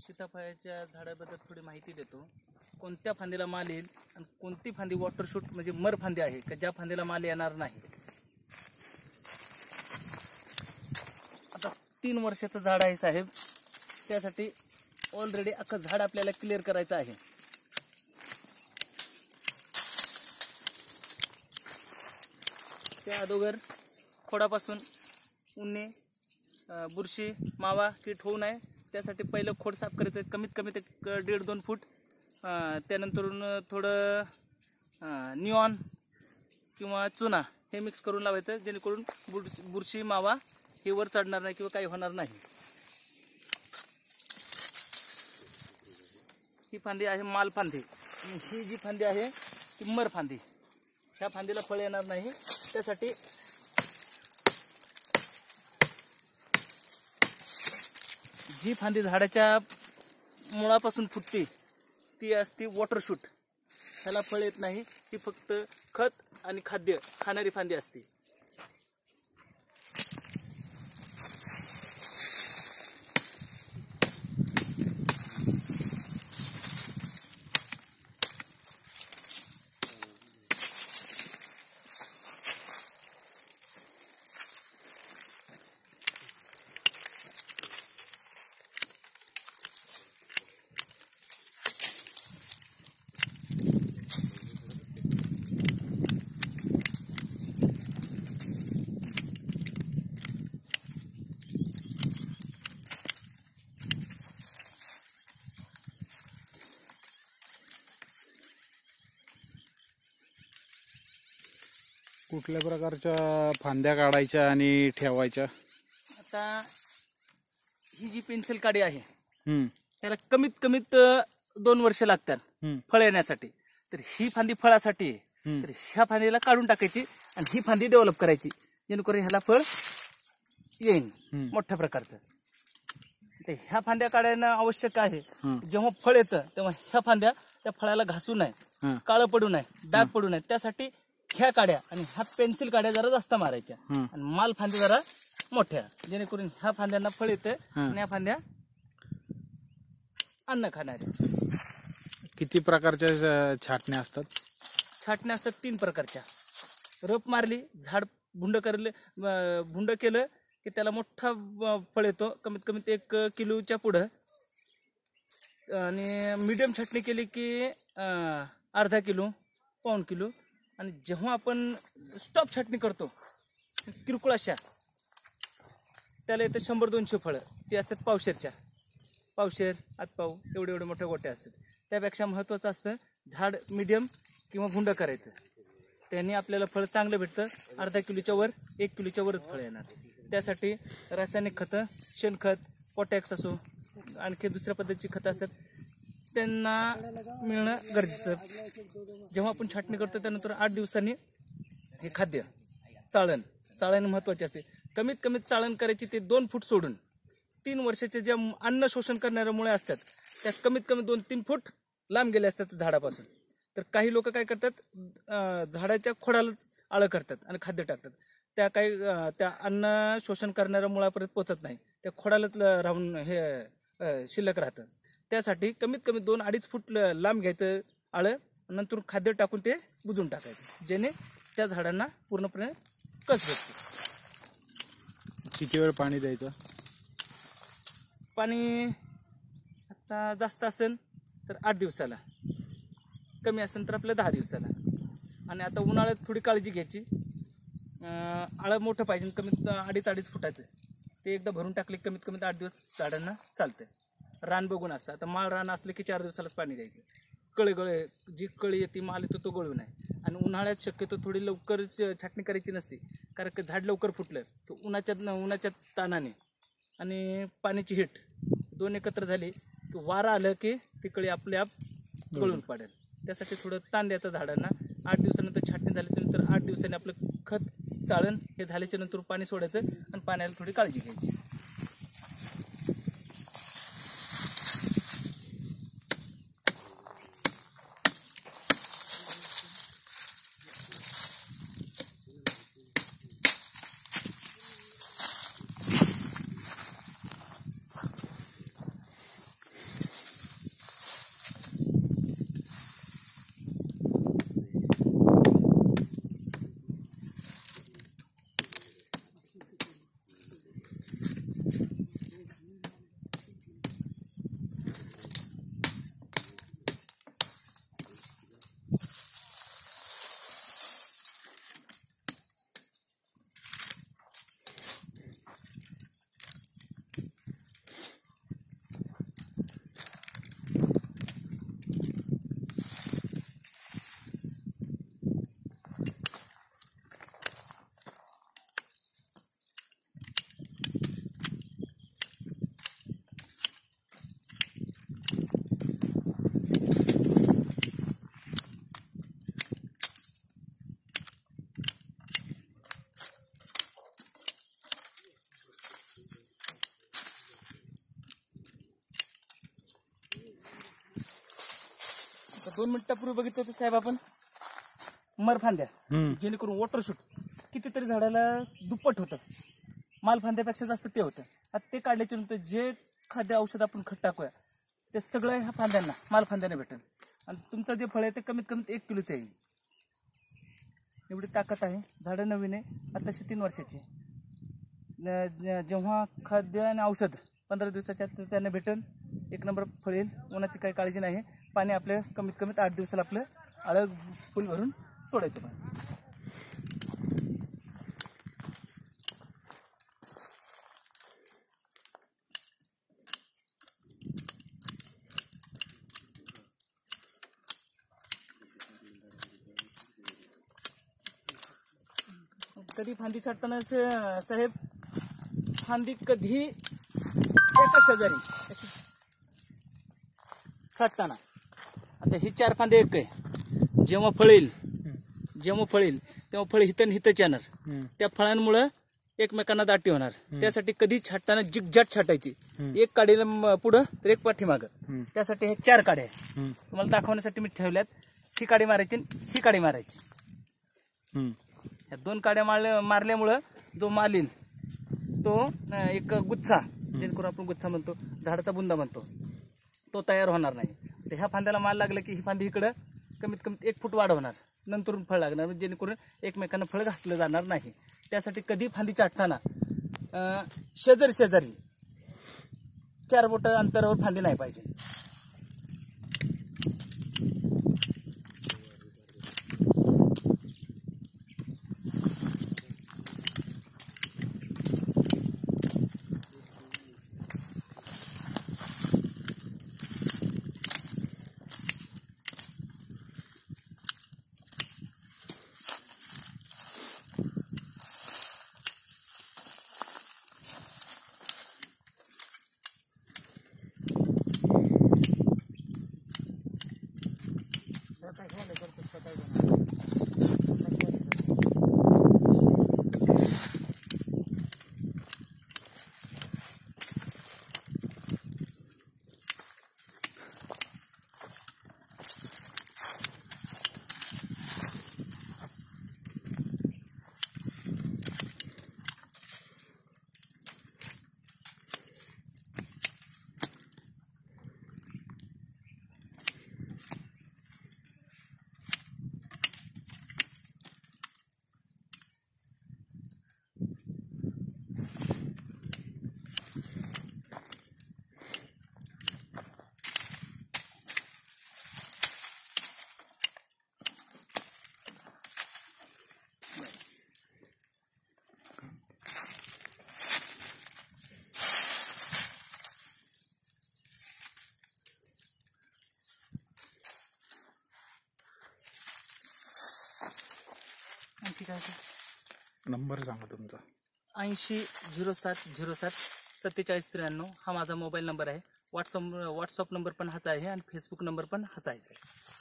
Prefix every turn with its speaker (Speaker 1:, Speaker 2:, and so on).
Speaker 1: सीताफळाच्या झाडाबद्दल थोडी माहिती देतो. कोणत्या फांदीला माल येईल आणि कोणती फांदी वॉटरशूट म्हणजे मर फांदी आहे का ज्या फांदीला माल येणार नाही. आता 3 वर्षाचं झाड आहे साहेब, त्यासाठी ऑलरेडी अख्खं झाड आपल्याला क्लिअर करायचं आहे. त्या अगोदर खोडापासून उन्हे बुरशी मावा कीट होऊ नये त्यासाठी पहिलं खोड साफ करायचं, कमीत कमी 1.5-2 फूट. त्यानंतरून थोडं निऑन किंवा चुना हे मिक्स करून लावायचं, जेणेकरून बुरशी मावा हे वर चढणार नाही किंवा काही होणार नाही. ही फांदी आहे माल फांदी आणि ही जी फांदी आहे ती मर फांदी. ह्या फांदीला फळ येणार नाही, त्यासाठी जी फांदी झाडाच्या मुळापासून फुटते ती असते वॉटरशूट. ह्याला फळ येत नाही, ती फक्त खत आणि खाद्य खाणारी फांदी असते.
Speaker 2: कुठल्या प्रकारच्या फांद्या काढायच्या आणि ठेवायच्या?
Speaker 1: आता ही जी पेन्सिल काडी आहे त्याला कमीत कमीत 2 वर्ष लागतात फळ येण्यासाठी. तर ही फांदी फळासाठी आहे, तर ह्या फांदीला काढून टाकायची आणि ही फांदी डेव्हलप करायची, जेणेकरून ह्याला फळ येईल मोठ्या प्रकारचं. तर ह्या फांद्या काढणं आवश्यक आहे. जेव्हा फळ येतं तेव्हा ह्या फांद्या त्या फळाला घासू नये, काळं पडू नये, डाग पडू नये, त्यासाठी ह्या काड्या आणि ह्या पेन्सिल काड्या जरा जास्त मारायच्या आणि माल फांदी जरा मोठ्या, जेणेकरून ह्या फांद्यांना फळ येतं आणि ह्या फांद्या अन्न खाणाऱ्या.
Speaker 2: किती प्रकारच्या छाटण्या असतात?
Speaker 1: छाटण्या असतात 3 प्रकारच्या. रप मारली, झाड भुंड केलं की त्याला मोठा फळ येतो, कमीत कमी 1 किलोच्या पुढं. आणि मीडियम छाटणी केली की अर्धा किलो, पाऊण किलो. आणि जेव्हा आपण स्टॉप छाटणी करतो किरकोळ अशा, त्याला येतं 100-200 फळं. ती असतात पावशेर आतपाव एवढे मोठे गोटे असतात. त्यापेक्षा महत्त्वाचं असतं झाड मीडियम किंवा भुंड करायचं, त्यांनी आपल्याला फळ चांगलं भेटतं. अर्धा किलोच्या वर 1 किलोच्या वरच फळ येणार. त्यासाठी रासायनिक खतं, शेणखत, पोटॅक्स असो, आणखी दुसऱ्या पद्धतीची खतं असतात, त्यांना मिळणं गरजेचं. जेव्हा आपण छाटणी करतो त्यानंतर 8 दिवसांनी हे खाद्य चाळण महत्त्वाचे असते. कमीत कमी चाळण करायची ते 2 फूट सोडून. 3 वर्षाचे ज्या अन्न शोषण करणाऱ्या मुळे असतात त्या कमीत कमी 2-3 फूट लांब गेले असतात झाडापासून. तर काही लोक काय करतात, झाडाच्या खोडालाच आळं करतात आणि खाद्य टाकतात. त्या अन्न शोषण करणाऱ्या मुळापर्यंत पोचत नाही, त्या खोडालाच राहून हे शिल्लक राहतं. त्यासाठी कमीत कमी 2-2.5 फूट लांब घ्यायचं आळं, नंतर खाद्य टाकून ते बुजून टाकायचं, जेणे त्या झाडांना पूर्णपणे कस भेटते.
Speaker 2: किती वेळ पाणी द्यायचं?
Speaker 1: पाणी आता जास्त असेल तर 8 दिवसाला, कमी असेल तर आपल्या 10 दिवसाला. आणि आता उन्हाळ्यात थोडी काळजी घ्यायची. आळं मोठं पाहिजे, कमीत 2.5 फुटाचं. ते एकदा भरून टाकले कमीत कमी 8 दिवस झाडांना चालतं. रान बघून असतं. आता माळ रान असलं की 4 दिवसालाच पाणी द्यायचं. जी कळी येते, माल येतो तो गळू नये. आणि उन्हाळ्यात शक्यतो थोडी लवकर छाटणी करायची नसते, कारण झाड लवकर फुटलं तर उन्हाच्या तानाने आणि पाण्याची हीट 2 एकत्र झाली की वारा आलं की ती कळी आपल्या आप गळून पडेल. त्यासाठी थोडं ताण द्यायचं झाडांना. 8 दिवसानंतर छाटणी झाल्याच्यानंतर 8 दिवसांनी आपलं खत चाळण हे झाल्याच्या नंतर पाणी सोडायचं आणि पाण्याला थोडी काळजी घ्यायची. तर 2 मिनिटापूर्वी बघितलं होतं साहेब आपण मर फांद्या, जेणेकरून वॉटरशूट कितीतरी झाडाला दुप्पट होतं, माल फांद्यापेक्षा जास्त ते होतं. आता ते काढल्याच्या नंतर जे खाद्य औषध आपण खत टाकूया ते सगळं ह्या फांद्यांना माल फांद्याने भेटेल आणि तुमचं जे फळ आहे ते कमीत कमी 1 किलोचं येईल. एवढी ताकद आहे. झाडं नवीन आहे, आताशी 3 वर्षाची. जेव्हा खाद्य आणि औषध 15 दिवसाच्या त्यांना भेटेल, 1 नंबर फळ येईल. उन्हाची काही काळजी नाही. पाणी आपल्या कमीत कमी 8 दिवसाला आपलं आळं फुल भरून सोडायचं पाणी. कधी फांदी छाटताना साहेब फांदी कधी एका शेजारी अशी छाटताना, आता ही 4 फांदे एक आहे. जेव्हा फळ येईल तेव्हा फळ हितन हितच येणार. त्या फळांमुळे एकमेकांना दाटी होणार. त्यासाठी कधी छाटताना जिगजाट छाटायची. एक काडीला पुढं तर एक पाठीमागं. त्यासाठी हे 4 काड्या आहे. तुम्हाला दाखवण्यासाठी मी ठेवल्यात. ही काडी मारायची, ही काडी मारायची. ह्या 2 काड्या मारल्यामुळं जो माल येईल तो एक गुच्छा, जेणेकरून आपण गुच्छा म्हणतो, झाडाचा बुंदा म्हणतो, तो तयार होणार नाही. तर ह्या फांद्याला माल लागला की ही फांदी इकडं कमीत कमी 1 फूट वाढवणार, नंतरून फळ लागणार, जेणेकरून एकमेकांना फळ घासलं जाणार नाही. त्यासाठी कधी फांदी छाटताना शेजारी 4 बोट अंतरावर फांदी नाही पाहिजे.
Speaker 2: नंबर सांगा तुमचा.
Speaker 1: 800707 4793 हा माझा मोबाईल नंबर आहे. व्हॉट्सअप नंबर पण हाच आहे आणि फेसबुक नंबर पण हाच आहे.